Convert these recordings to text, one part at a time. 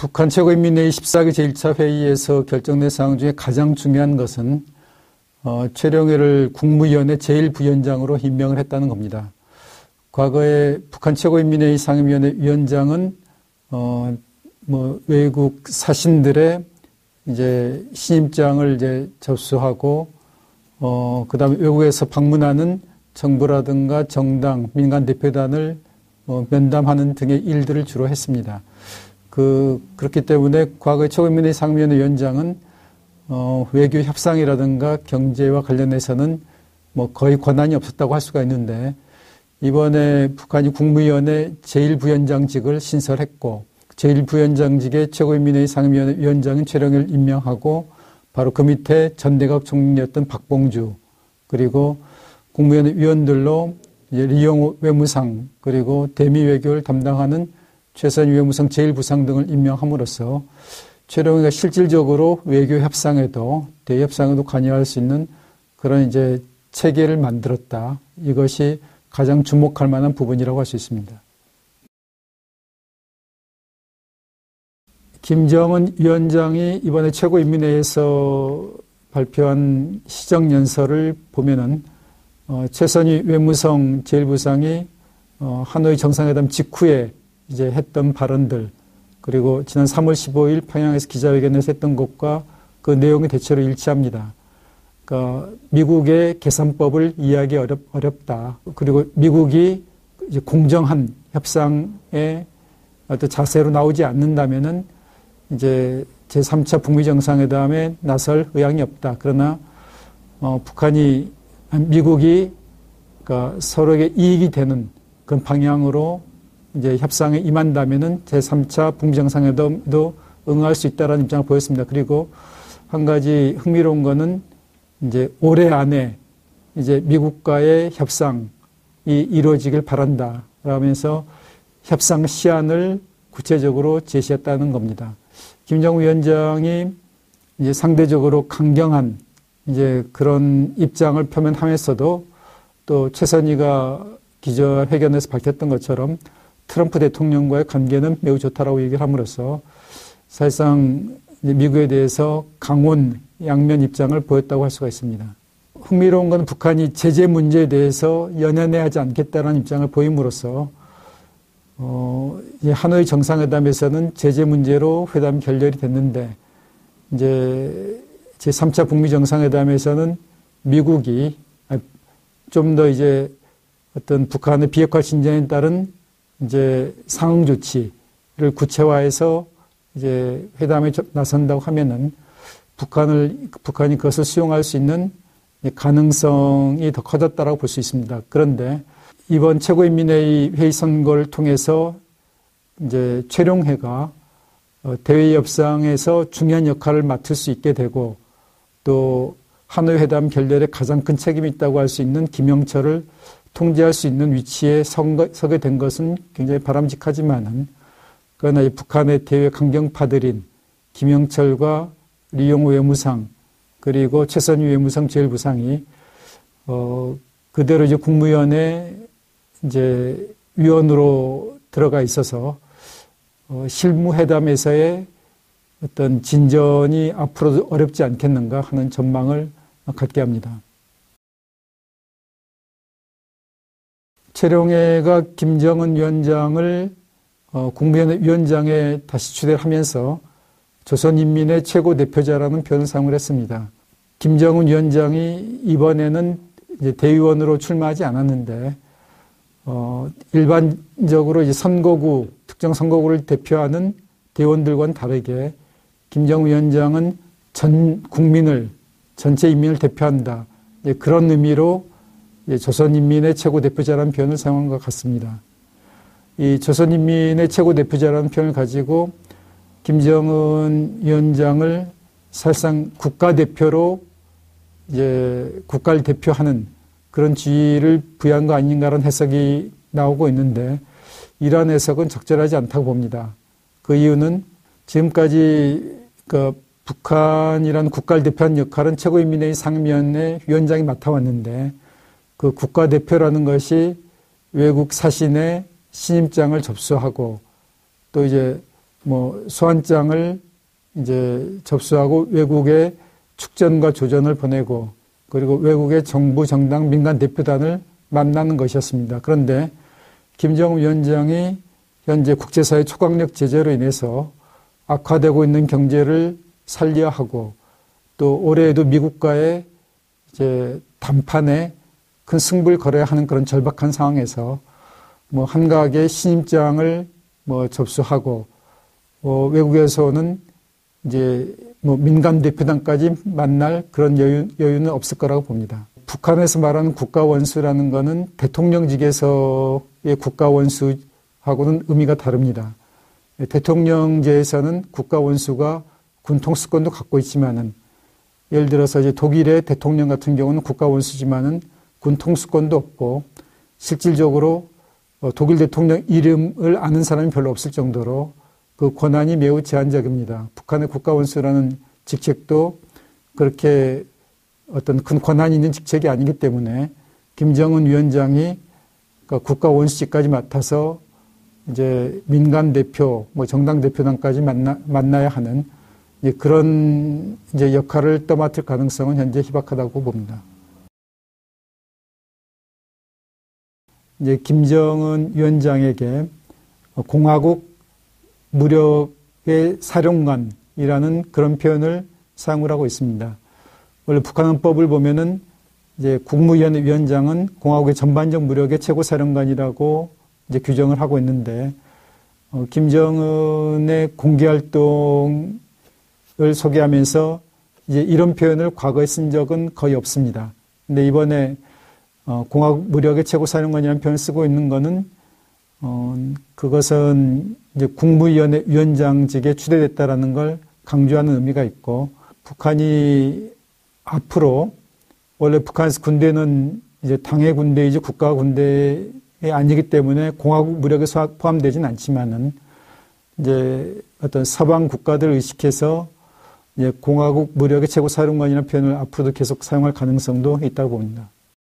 북한 최고인민회의 14기 제1차 회의에서 결정된 사항 중에 가장 중요한 것은 최룡해를 국무위원회 제1부위원장으로 임명을 했다는 겁니다. 과거에 북한 최고인민회의 상임위원회 위원장은 외국 사신들의 이제 신임장을 이제 접수하고 그다음에 외국에서 방문하는 정부라든가 정당, 민간 대표단을 면담하는 등의 일들을 주로 했습니다. 그렇기 때문에 과거의 최고인민회의 상임위원회 위원장은 외교 협상이라든가 경제와 관련해서는 거의 권한이 없었다고 할 수가 있는데, 이번에 북한이 국무위원회 제1부위원장직을 신설했고 제1부위원장직에 최고인민회의 상임위원회 위원장인 최룡해를 임명하고 바로 그 밑에 전 내각 총리였던 박봉주, 그리고 국무위원회 위원들로 리용호 외무상, 그리고 대미 외교를 담당하는 최선희 외무성 제1부상 등을 임명함으로써 최룡해가 실질적으로 외교 협상에도 대협상에도 관여할 수 있는 그런 이제 체계를 만들었다. 이것이 가장 주목할 만한 부분이라고 할 수 있습니다. 김정은 위원장이 이번에 최고인민회의에서 발표한 시정연설을 보면은 최선희 외무성 제1부상이 하노이 정상회담 직후에 이제 했던 발언들, 그리고 지난 3월 15일 평양에서 기자회견에서 했던 것과 그 내용이 대체로 일치합니다. 그러니까 미국의 계산법을 이해하기 어렵다. 그리고 미국이 이제 공정한 협상의 어떤 자세로 나오지 않는다면은 이제 제3차 북미 정상회담에 나설 의향이 없다. 그러나 미국이 그러니까 서로에게 이익이 되는 그런 방향으로 이제 협상에 임한다면은 제3차 북미 정상회담도 응할 수 있다라는 입장을 보였습니다. 그리고 한 가지 흥미로운 거는 이제 올해 안에 이제 미국과의 협상이 이루어지길 바란다. 라면서 협상 시한을 구체적으로 제시했다는 겁니다. 김정은 위원장이 이제 상대적으로 강경한 이제 그런 입장을 표명하면서도 또 최선희가 기자회견에서 밝혔던 것처럼 트럼프 대통령과의 관계는 매우 좋다라고 얘기를 함으로써 사실상 미국에 대해서 강원 양면 입장을 보였다고 할 수가 있습니다. 흥미로운 건 북한이 제재 문제에 대해서 연연해하지 않겠다는 입장을 보임으로써 하노이 정상회담에서는 제재 문제로 회담 결렬이 됐는데 이제 제3차 북미 정상회담에서는 미국이 좀 더 이제 어떤 북한의 비핵화 진전에 따른 이제 상응 조치를 구체화해서 이제 회담에 나선다고 하면은 북한이 그것을 수용할 수 있는 가능성이 더 커졌다라고 볼 수 있습니다. 그런데 이번 최고인민회의 회의 선거를 통해서 이제 최룡해가 대외 협상에서 중요한 역할을 맡을 수 있게 되고 또 하노이 회담 결렬에 가장 큰 책임이 있다고 할 수 있는 김영철을 통제할 수 있는 위치에 서게 된 것은 굉장히 바람직하지만은 그러나 이 북한의 대외 강경파들인 김영철과 리용호 외무상 그리고 최선희 외무성 제1부상이 그대로 이제 국무위원회 이제 위원으로 들어가 있어서 실무회담에서의 어떤 진전이 앞으로도 어렵지 않겠는가 하는 전망을 갖게 합니다. 최룡해가 김정은 위원장을 국무위원회 위원장에 다시 추대를 하면서 조선인민의 최고 대표자라는 표현을 사용을 했습니다. 김정은 위원장이 이번에는 이제 대의원으로 출마하지 않았는데 일반적으로 이제 특정 선거구를 대표하는 대의원들과는 다르게 김정은 위원장은 전 국민을 전체 인민을 대표한다. 그런 의미로 조선인민의 최고 대표자라는 표현을 사용한 것 같습니다. 이 조선인민의 최고 대표자라는 표현을 가지고 김정은 위원장을 사실상 국가대표로 이제 국가를 대표하는 그런 지위를 부여한 거 아닌가라는 해석이 나오고 있는데 이러한 해석은 적절하지 않다고 봅니다. 그 이유는 지금까지 북한이라는 국가를 대표하는 역할은 최고인민회의 상임위원회 위원장이 맡아왔는데 그 국가대표라는 것이 외국 사신의 신임장을 접수하고 또 이제 뭐 소환장을 이제 접수하고 외국에 축전과 조전을 보내고 그리고 외국의 정부, 정당, 민간 대표단을 만나는 것이었습니다. 그런데 김정은 위원장이 현재 국제사회 초강력 제재로 인해서 악화되고 있는 경제를 살려야 하고 또 올해에도 미국과의 이제 담판에 큰 승부를 걸어야 하는 그런 절박한 상황에서 뭐 한가하게 신임장을 뭐 접수하고 외국에서는 이제 뭐 민간 대표단까지 만날 그런 여유는 없을 거라고 봅니다. 북한에서 말하는 국가원수라는 것은 대통령직에서의 국가원수하고는 의미가 다릅니다. 대통령제에서는 국가원수가 군통수권도 갖고 있지만은 예를 들어서 이제 독일의 대통령 같은 경우는 국가원수지만은 군통수권도 없고 실질적으로 독일 대통령 이름을 아는 사람이 별로 없을 정도로 그 권한이 매우 제한적입니다. 북한의 국가원수라는 직책도 그렇게 어떤 큰 권한이 있는 직책이 아니기 때문에 김정은 위원장이 국가원수직까지 맡아서 이제 민간 대표, 뭐 정당 대표단까지 만나야 하는 그런 이제 역할을 떠맡을 가능성은 현재 희박하다고 봅니다. 이제 김정은 위원장에게 공화국 무력의 사령관이라는 그런 표현을 사용을 하고 있습니다. 원래 북한헌법을 보면은 이제 국무위원회 위원장은 공화국의 전반적 무력의 최고 사령관이라고 이제 규정을 하고 있는데 김정은의 공개 활동을 소개하면서 이제 이런 표현을 과거에 쓴 적은 거의 없습니다. 근데 이번에 공화국 무력의 최고 사령관이라는 표현을 쓰고 있는 거는 그것은 이제 국무위원회 위원장직에 추대됐다라는 걸 강조하는 의미가 있고 북한이 앞으로 원래 북한에서 군대는 이제 당의 군대이지 국가 군대에 아니기 때문에 공화국 무력에 포함되진 않지만은 이제 어떤 서방 국가들을 의식해서 이제 공화국 무력의 최고 사령관이라는 표현을 앞으로도 계속 사용할 가능성도 있다고 봅니다.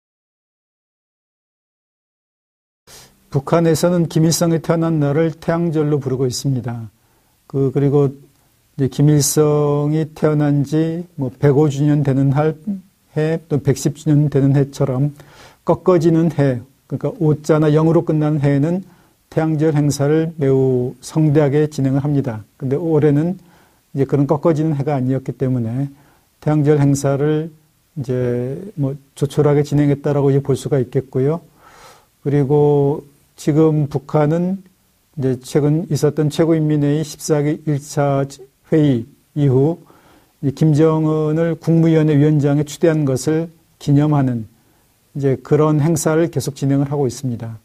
북한에서는 김일성이 태어난 날을 태양절로 부르고 있습니다. 그리고 이제 김일성이 태어난 지 뭐 105주년 되는 해, 또 110주년 되는 해처럼 꺾어지는 해, 그러니까 5자나 0으로 끝나는 해에는 태양절 행사를 매우 성대하게 진행을 합니다. 근데 올해는 이제 그런 꺾어지는 해가 아니었기 때문에 태양절 행사를 이제 뭐 조촐하게 진행했다라고 이제 볼 수가 있겠고요. 그리고 지금 북한은 이제 최근 있었던 최고인민회의 14기 1차 회의 이후 김정은을 국무위원회 위원장에 추대한 것을 기념하는 이제 그런 행사를 계속 진행을 하고 있습니다.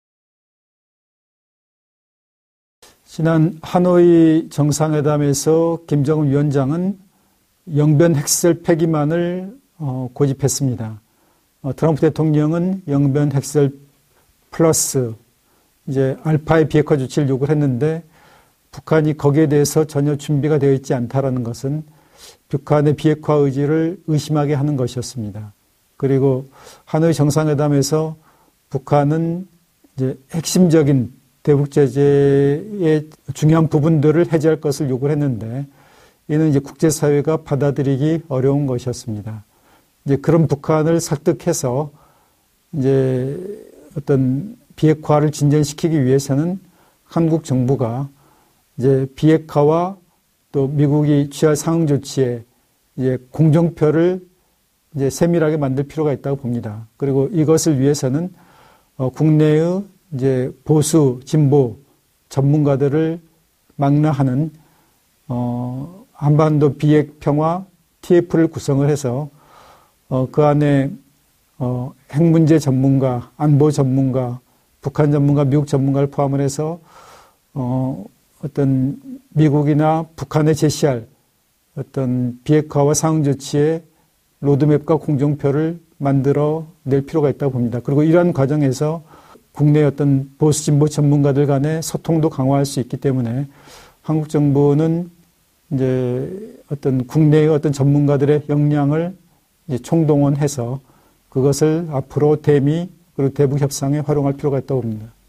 지난 하노이 정상회담에서 김정은 위원장은 영변 핵시설 폐기만을 고집했습니다. 트럼프 대통령은 영변 핵시설 플러스 이제 알파의 비핵화 조치를 요구를 했는데 북한이 거기에 대해서 전혀 준비가 되어 있지 않다라는 것은 북한의 비핵화 의지를 의심하게 하는 것이었습니다. 그리고 하노이 정상회담에서 북한은 이제 핵심적인 대북 제재의 중요한 부분들을 해제할 것을 요구를 했는데 이는 이제 국제사회가 받아들이기 어려운 것이었습니다. 이제 그런 북한을 설득해서 이제 어떤 비핵화를 진전시키기 위해서는 한국 정부가 이제 비핵화와 또 미국이 취할 상응 조치에 이제 공정표를 이제 세밀하게 만들 필요가 있다고 봅니다. 그리고 이것을 위해서는 국내의 이제 보수 진보 전문가들을 망라하는 한반도 비핵 평화 TF를 구성을 해서 그 안에 핵 문제 전문가, 안보 전문가, 북한 전문가, 미국 전문가를 포함을 해서 어떤 미국이나 북한에 제시할 어떤 비핵화와 상응 조치의 로드맵과 공정표를 만들어 낼 필요가 있다고 봅니다. 그리고 이러한 과정에서 국내 어떤 보수 진보 전문가들 간의 소통도 강화할 수 있기 때문에 한국 정부는 이제 어떤 국내의 어떤 전문가들의 역량을 이제 총동원해서 그것을 앞으로 대미 그리고 대북 협상에 활용할 필요가 있다고 봅니다.